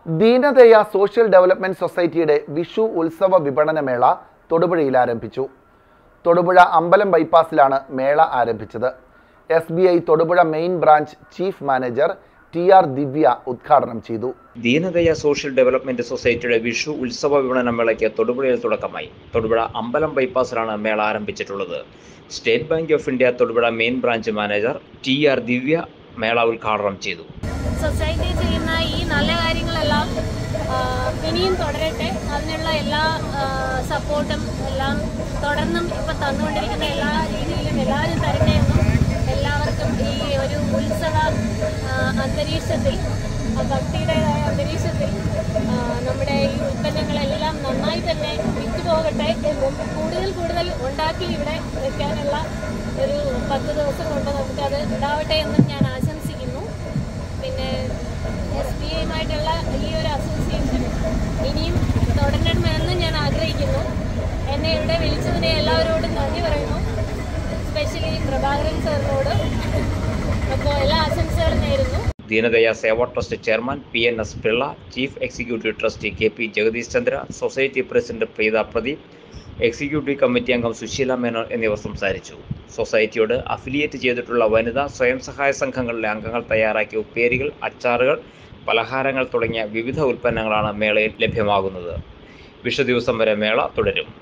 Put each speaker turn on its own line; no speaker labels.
ദീനദയ social development സൊസൈറ്റിയുടെ വിഷു ഉത്സവ വിപണന മേള തൊടുപുഴയിൽ ആരംഭിച്ചു. തൊടുപുഴ അമ്പലം ബൈപ്പാസിലാണ് മേള ആരംഭിച്ചത്. SBI Thodupuzha main branch chief manager TR Divya ഉദ്ഘാടനം ചെയ്തു.
ദീനദയ സോഷ്യൽ ഡെവലപ്മെന്റ് സൊസൈറ്റിയുടെ വിഷു ഉത്സവ വിപണന മേളയ്ക്ക് തൊടുപുഴയിൽ തുടക്കമായി. തൊടുപുഴ അമ്പലം ബൈപ്പാസിലാണ് മേള ആരംഭിച്ചിട്ടുള്ളത്. State Bank of India Thodupuzha main branch manager TR Divya മേള ഉദ്ഘാടനം ചെയ്തു.
സൊസൈറ്റി ചെയ്യുന്ന ഈ നല്ല കാര്യങ്ങളെല്ലാം ഇനിയും തുടരട്ടെ. അതിനുള്ള എല്ലാ സപ്പോർട്ടും എല്ലാം തുടർന്നും ഇപ്പം തന്നുകൊണ്ടിരിക്കുന്ന എല്ലാ രീതിയിലും എല്ലാവരും തരട്ടെ എന്നും എല്ലാവർക്കും ഈ ഒരു ഉത്സവ അന്തരീക്ഷത്തിൽ, ഭക്തിയുടേതായ അന്തരീക്ഷത്തിൽ നമ്മുടെ ഈ ഉൽപ്പന്നങ്ങളെല്ലാം നന്നായി തന്നെ വിറ്റുപോകട്ടെ എന്നും കൂടുതൽ ഉണ്ടാക്കി ഇവിടെ വെക്കാനുള്ള ഒരു 10 ദിവസം കൊണ്ട് നമുക്കത് ഉണ്ടാവട്ടെ എന്നും ഞാൻ ആശംസിക്കുന്നു. പിന്നെ SBIയുമായിട്ടുള്ള ഈ ഒരു അസോസിയേഷൻ ഇനിയും തുടരണമെന്ന് ഞാൻ ആഗ്രഹിക്കുന്നു. എന്നെ ഇവിടെ വിളിച്ചതിനെ എല്ലാവരോടും നന്ദി പറയുന്നു. സ്പെഷ്യലി പ്രഭാകരൻ സാറിനോട് അപ്പോൾ എല്ലാ ആശംസകളും നേരുന്നു.
Deenadaya Seva trust chairman PNS Pillai, chief executive trustee KP Jagadish Chandra, society president Preetha Pradeep, executive committee അംഗം സുശീല മേനോൻ എന്നിവർ സംസാരിച്ചു. സൊസൈറ്റിയോട് അഫിലിയേറ്റ് ചെയ്തിട്ടുള്ള വനിതാ സ്വയം സഹായ സംഘങ്ങളിലെ അംഗങ്ങൾ തയ്യാറാക്കിയ ഉപ്പേരികൾ, അച്ചാറുകൾ, പലഹാരങ്ങൾ തുടങ്ങിയ വിവിധ ഉൽപ്പന്നങ്ങളാണ് മേളയിൽ ലഭ്യമാകുന്നത്. വിഷു ദിവസം വരെ മേള തുടരും.